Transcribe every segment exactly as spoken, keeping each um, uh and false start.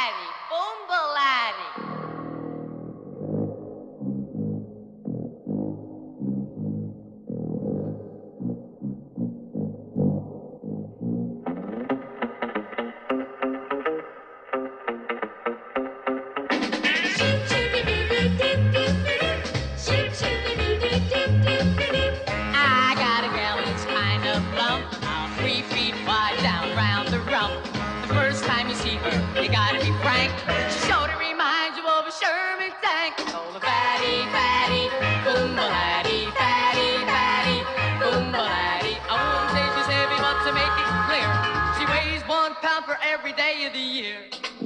laddie, boomba laddie. I got a gal that's kind of plump, about three feet wide down round the rump. The first time you see her, you gotta be frank. She sure to remind you of a Sherman tank. Oh, the fatty, fatty, boomba laddie, fatty, fatty, boomba laddie. I wouldn't say she's heavy, but to make it clear, she weighs one pound for every day of the year.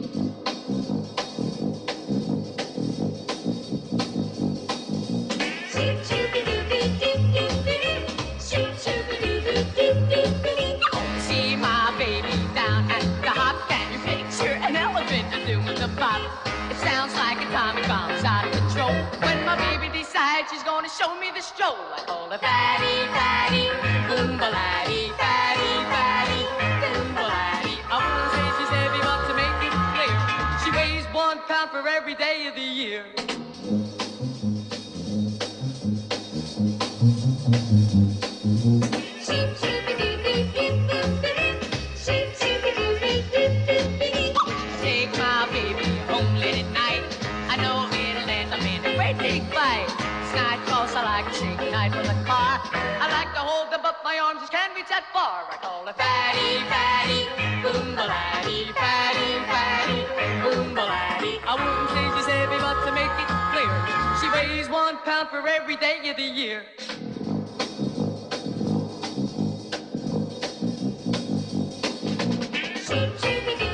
See my baby down at the hop. Can you picture an elephant doing the bop? It sounds like a atomic bomb's out of control. When my baby decides she's gonna show me the stroll, I call her fatty, fatty, boomba laddie, fatty, fatty, boomba laddie. I wouldn't say she's heavy, but to make it clear, she weighs one pound for every day of the year. Take my baby home late at night. I know it'll end up in a great big fight. It's night cause I like to shake night from the car. I like to hold them up, my arms just can't reach that far. I call her fatty, fatty, boomba laddie, fatty, fatty, boomba laddie. I wouldn't say she's heavy, but to make it clear, she weighs one pound for every day of the year. Shoot, shoot,